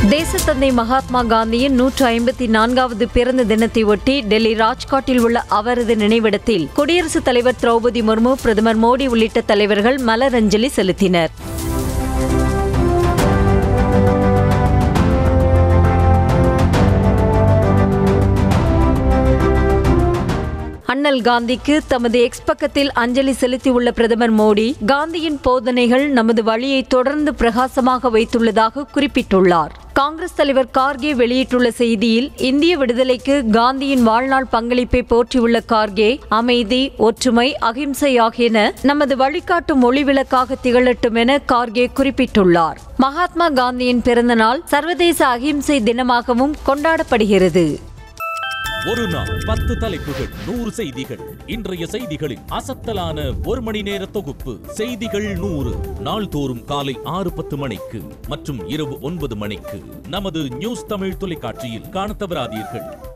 தேசத்தந்தை மகாத்மா காந்தியின் 154வது பிறந்த தினத்தை ஒட்டி டெல்லி ராஜ்காட்டில் உள்ள அவரது நினைவிடத்தில் குடியரசுத் தலைவர் திரௌபதி முர்மு, பிரதமர் மோடி உள்ளிட்ட தலைவர்கள் மலரஞ்சலி செலுத்தினர். அண்ணல் காந்திக்கு தமது எக்ஸ் பக்கத்தில் அஞ்சலி செலுத்தியுள்ள பிரதமர் மோடி, காந்தியின் போதனைகள் நமது வழியை தொடர்ந்து பிரகாசமாக வைத்துள்ளதாக குறிப்பிட்டுள்ளார். காங்கிரஸ் தலைவர் கார்கே வெளியிட்டுள்ள செய்தியில், இந்திய விடுதலைக்கு காந்தியின் வாழ்நாள் பங்களிப்பை போற்றியுள்ள கார்கே, அமைதி, ஒற்றுமை, அகிம்சை ஆகியன நமது வழிகாட்டும் ஒளிவிளக்காக திகழட்டும் என கார்கே குறிப்பிட்டுள்ளார். மகாத்மா காந்தியின் பிறந்த நாள் சர்வதேச அகிம்சை தினமாகவும் கொண்டாடப்படுகிறது. ஒரு நாள் 10 தலைப்புகள் 100 செய்திகள். இன்றைய செய்திகளின் அசத்தலான ஒரு மணி நேர தொகுப்பு. செய்திகள் 100 நாள்தோறும் காலை 6:10 மணிக்கு மற்றும் இரவு 9 மணிக்கு நமது நியூஸ் தமிழ் தொலைக்காட்சியில் காணத் தவறாதீர்கள்.